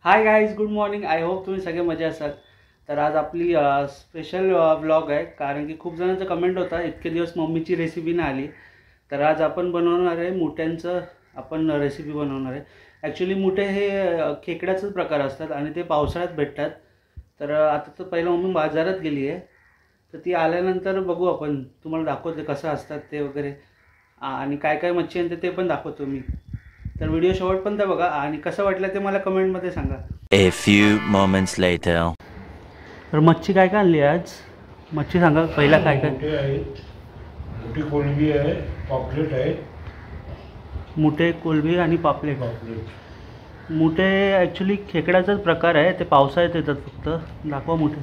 High guys, good morning. I hope तुम्ही सगळे मजा असाल. तर आज आपली स्पेशल व्लॉग आहे, कारण की खूप जणांचा कमेंट होता इतके दिवस मम्मीची रेसिपी नाही आली. तर आज आपण बनवणार आहे मुठ्यांचं. आपण रेसिपी बनवणार आहे. ॲक्च्युली मुठे हे खेकड्याचंच प्रकार असतात आणि ते पावसाळ्यात भेटतात. तर आता तर पहिलं मम्मी बाजारात गेली आहे, तर ती आल्यानंतर बघू आपण. तुम्हाला दाखवते कसं असतात ते वगैरे, आणि काय काय मच्छी आणते ते पण दाखवतो मी. तर व्हिडिओ शेवटपर्यंत बघा आणि कसं वाटलं ते मला कमेंटमध्ये सांगा. A few moments later. तर मच्छी काय काय आणली आज? मच्छी सांगा पहिला काय काय. मोठे आहेत, मोठी कोलंबी आहे, पॉपलेट आहे. मुठे, कोलंबी आणि पापलेट. मुठे ॲक्च्युली खेकड्याचाच प्रकार आहे, ते पावसाळ्यात येतात फक्त. दाखवा मुठे.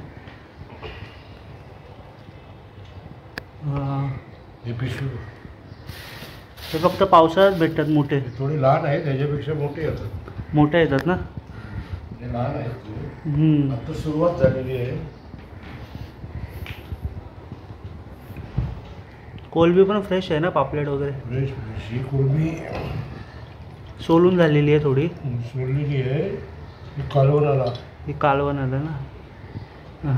हे पिशवी ते फक्त पावसाळ्यात भेटतात मुठे. थोडे लहान आहेत, त्याच्यापेक्षा मोठे येतात. मोठे येतात ना. हे लहान आहेत. आता सुरुवात झालेली आहे. कोलंबी पण फ्रेश आहे ना, पापलेट वगैरे. Fresh fresh. ही कोलंबी सोलून झालेली आहे थोडी. सोडलेली आहे. ही कालवणाला. ही कालवण आलं ना.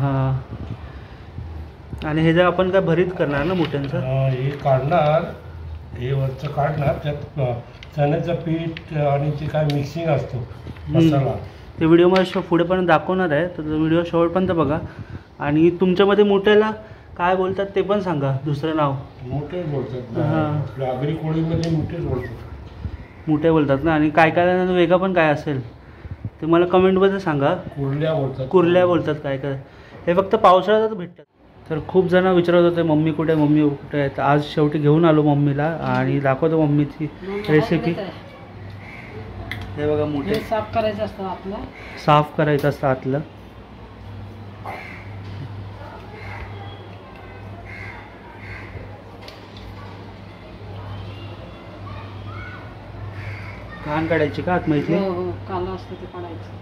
हां. आणि हे जर आपण काय भरीत करणार ना मुठ्यांचं. हे काढणार, हे वरचं काढणार, त्यात चण्याचं पीठ आणि ते काय मिक्सिंग असतो मसाला. ते व्हिडिओमध्ये पुढे पण दाखवणार आहे, तर व्हिडिओ शेवटपर्यंत बघा. आणि तुमच्यामध्ये मुठ्याला काय बोलतात ते पण सांगा, दुसरं नाव. मोठे बोलतात. हां, आगरी कोळीमध्ये मोठेच बोलतात. मुठे बोलतात ना. आणि काय काय वेगळं पण काय असेल ते मला कमेंटमध्ये सांगा. कुर्ल्या बोलतात. कुर्ल्या बोलतात काय काय. हे फक्त पावसाळ्यातच भेटतात. तर खूप जण विचारत होते मम्मी कुठे, मम्मी कुठे आहे. तर आज शेवटी घेऊन आलो मम्मीला आणि दाखवतो मम्मीची रेसिपी. हे बघा मुठे साफ करायचं असतं आपलं. साफ करायचं असतं आतलं. घाण काढायची का आतमध्ये? हो, काला असतं ते काढायचं.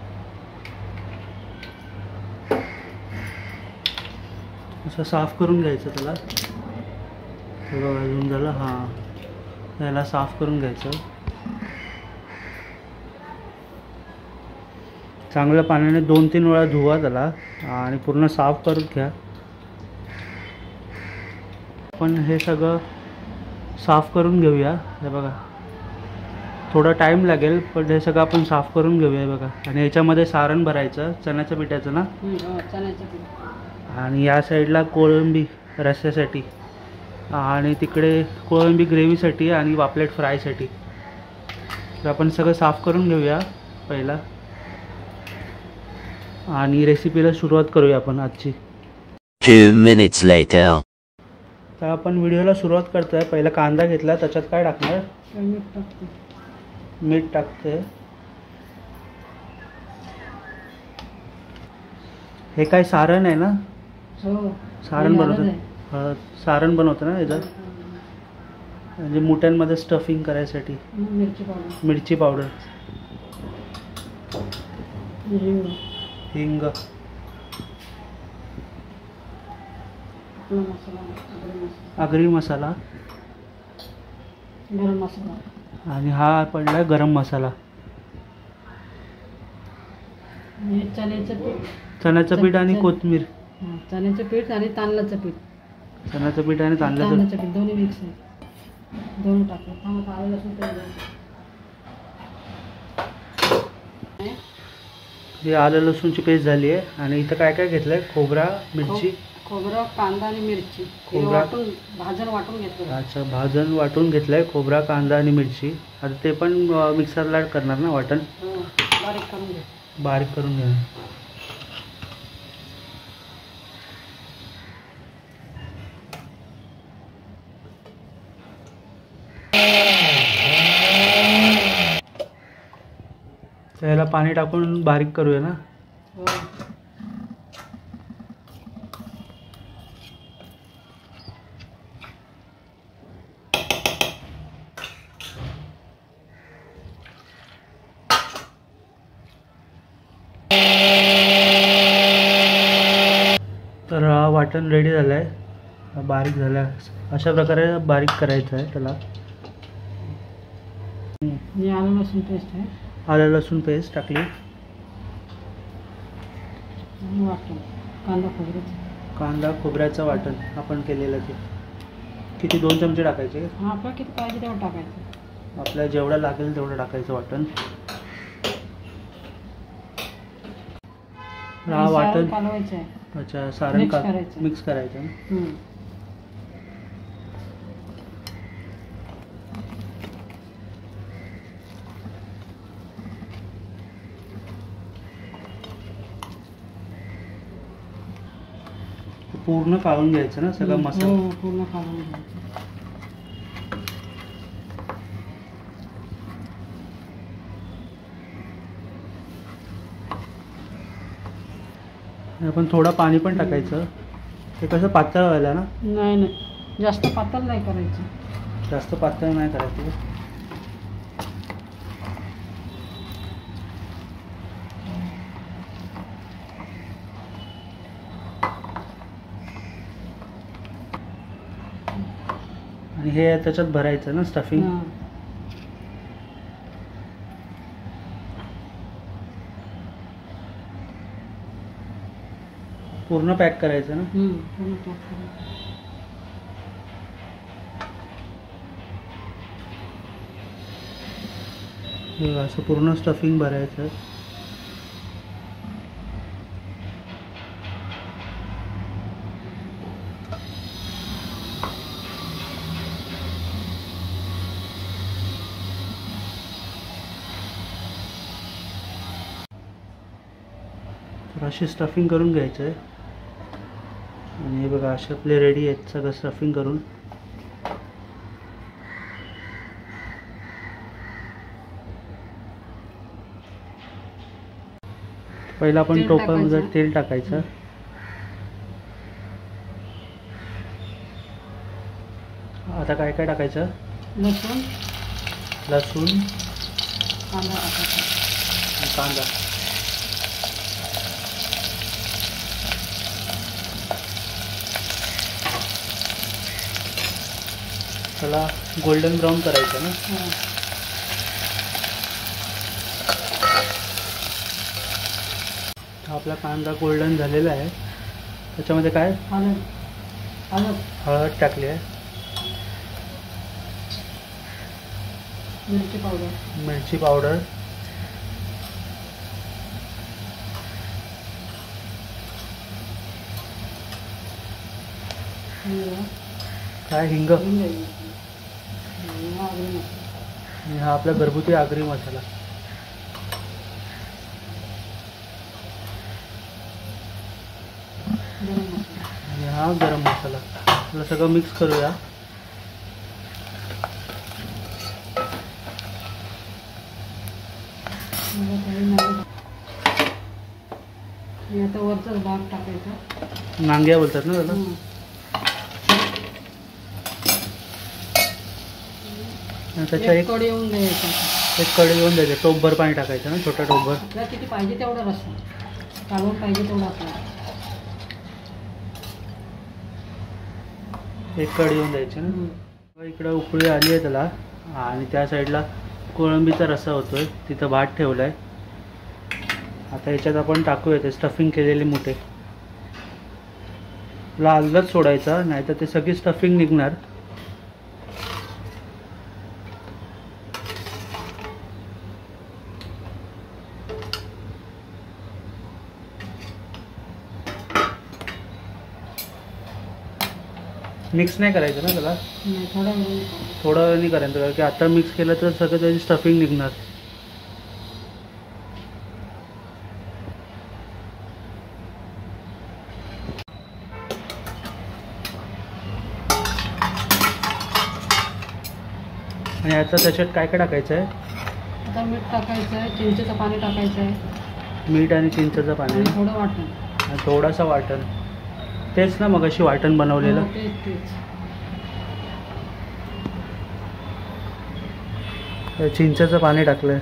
असं साफ करून घ्यायचं त्याला. थोडं अजून झालं. हां, त्याला साफ करून घ्यायचं चांगल्या पाण्याने. 2-3 वेळा धुवा त्याला आणि पूर्ण साफ करून घ्या. आपण हे सगळं साफ करून घेऊया. हे बघा, थोडा टाईम लागेल पण हे सगळं आपण साफ करून घेऊया. बघा, आणि याच्यामध्ये सारण भरायचं चण्याच्या पिठाचं ना. चण्याचं पीठ. आणि या साईडला कोळंबी रस्स्यासाठी, आणि तिकडे कोळंबी ग्रेव्हीसाठी आणि पापलेट फ्रायसाठी. तर आपण सगळं साफ करून घेऊया पहिला आणि रेसिपीला सुरुवात करूया आपण आजची. 2 minutes later. तर आपण व्हिडिओला सुरुवात करतोय. पहिला कांदा घेतला, त्याच्यात काय टाकणार? मीठ टाकते. मीठ टाकते. हे काय सारण आहे ना? हो, सारण बनवतं. सारण बनवतं ना याचं, म्हणजे मुठ्यांमध्ये स्टफिंग करायसाठी. मिरची पावडर, मिरची पावडर, हिंग, आगरी मसाला, गरम मसाला, आणि हा पडला गरम मसाला. चण्याचं पीठ, चण्याचं पीठ आणि कोथिंबीर. चण्याचं पीठ आणि तांदळाचं पीठ. चण्याचं पीठ आणि तांदळाचं पीठ दोन्ही मिक्स आहे. दोन्ही टाकलं. आलं लसूण हे आलं लसूणची पेस्ट झाली आहे. आणि इथं काय काय घेतलं आहे? खोबरा, मिरची, खोबरं, कांदा आणि मिरची. भाजून वाटून घेतलं. अच्छा, भाजून वाटून घेतलं आहे खोबरा, कांदा आणि मिरची. आता ते पण मिक्सरला करणार ना वाटण? बारीक करून घ्या. बारीक करून घ्या. त्याला पाणी टाकून बारीक करूया ना. तर वाटण रेडी झालं आहे, बारीक झालं आहे. अशा प्रकारे बारीक करायचं आहे त्याला. आलं लसूण पेस्ट आहे. आलं लसूण पेस्ट टाकली. आणि वाटण कांदा खोबऱ्याचं. कांदा खोबऱ्याचं वाटण आपण केलेलं ते किती 2 चमचे टाकायचे? हा, आपल्याला किती पाहिजे तेवढं टाकायचं. आपल्याला जेवढं लागेल तेवढं टाकायचं वाटण. हा आणि वाटण सारण कालवायचं आहे. अच्छा सारण Mix करायचं. मिक्स करायचं ना. हम्म. पूर्ण काढून घ्यायचं ना सगळा मसाला. हो, पूर्ण कालवून घ्यायचं. आपण थोडं पाणी पण टाकायचं. ते कसं पातळ व्हायला ना. नाही नाही, जास्त पातळ नाही करायचं. जास्त पातळ नाही करायचं. आणि हे त्याच्यात भरायचं ना स्टफिंग. हा. पूर्ण पॅक करायचं ना. पूर्ण पॅक करायचं. हे असं पूर्ण स्टफिंग भरायचं. तर अशी स्टफिंग करून घ्यायचं आहे. आणि हे बघा असे आपले रेडी आहेत सगळं स्टफिंग करून. पहिला आपण तेल टोपामध्ये टाकायचं. तेल टाकायचं. आता काय काय टाकायचं? लसूण, लसूण, कांदा टाकायचा. कांदा. त्याला गोल्डन ब्राऊन करायचं ना. हा. हा आपला कांदा गोल्डन झालेला आहे. त्याच्यामध्ये काय हळद हळद हळद टाकली आहे. मिरची पावडर, मिरची पावडर, हिंग, काय हिंग. हिंग घ्यायची. हा, आगरी मसाला. आणि हा आपला घरगुती आगरी मसाला. गरम मसाला. आणि हा गरम मसाला. आपलं सगळं मिक्स करूया. मग काही नाही. आणि आता वरचाच भाग टाकायचा. नांग्या बोलतात ना त्याला. हम्म. आणि त्याच्या एक कढई येऊन द्यायचा. एक कढई येऊन द्यायचं. टोपभर पाणी टाकायचं ना, छोटा टोपभर. आपल्याला किती पाहिजे तेवढा रस्सा, कालवून पाहिजे तेवढा आपल्याला. एक कढई येऊन द्यायची ना. इकडं उकळी आली आहे त्याला. आणि त्या साईडला कोळंबीचा रस्सा होतोय. तिथं भात ठेवला आहे. आता याच्यात आपण टाकूया ते स्टफिंग केलेले मोठे. लालच सोडायचा, नाहीतर ते सगळी स्टफिंग निघणार. मिक्स नाही करायचं ना त्याला. नाही, थोडा वेळ थोडं वेळ नाही करायचं, कारण की आता मिक्स केलं तर सगळं त्याची स्टफिंग निघणार. आणि आता त्याच्यात काय काय टाकायचं आहे? आता मीठ टाकायचं आहे, चिंचेचं पाणी टाकायचं आहे, मीठ आणि चिंचेचं पाणी आणि थोडं वाटण. आणि थोडासा वाटण. तेच ना मगाशी वाटण बनवलेलं. हो, तेच. चिंचेचं पाणी टाकलंय.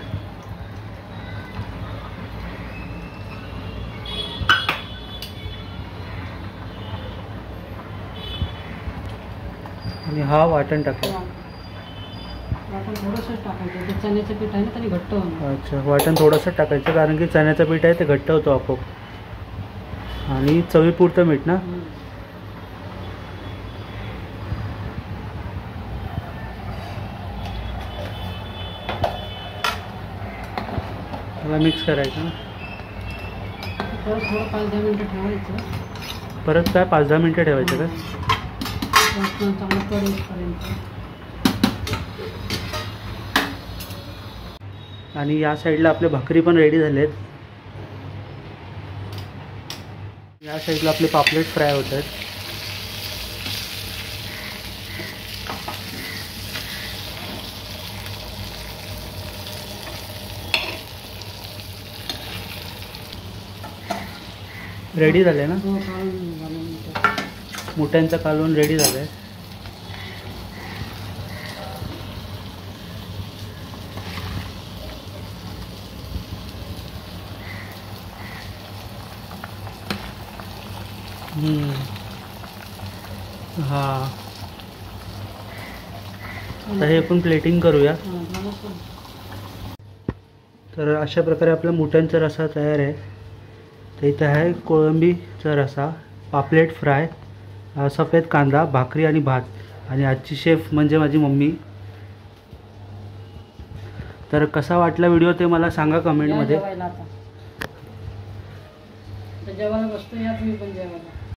आणि हा वाटण टाकलं. वाटण थोडंसंच टाकायचं. ते चण्याचं पीठ आहे ना, त्याने घट्ट होणार. अच्छा, वाटण थोडंसं टाकायचं, कारण की चण्याचं पीठ आहे ते घट्ट होतो आपोआप. आणि चवीपुरतं मीठ ना. त्याला मिक्स करायचं ना. परत थोडं 5-10 मिनटं ठेवायचं. परत काय 5-10 मिनटं ठेवायचं का? वाटण चांगलं कढईपर्यंत. आणि या साईडला आपले भाकरी पण रेडी झालेत. या साईडला आपले पापलेट फ्राय होत आहेत. रेडी झाले ना. हो, काढून झाल्यानंतर. मोठ्यांचं कालवण रेडी झालंय. हां, तर हे पण प्लेटिंग करूया. हां, झालं पण. तर अशा प्रकारे आपला मोठ्यांचा रस्सा तयार आहे. तर इथं आहे कोळंबीचा रस्सा, पापलेट फ्राय, सफेद कांदा, भाकरी आणि भात. आणि आजची शेफ म्हणजे माझी मम्मी. तर कसा वाटला व्हिडिओ ते मला सांगा या कमेंटमध्ये. जेवायला आता. तर जेवायला बसतो, या तुम्ही पण जेवायला.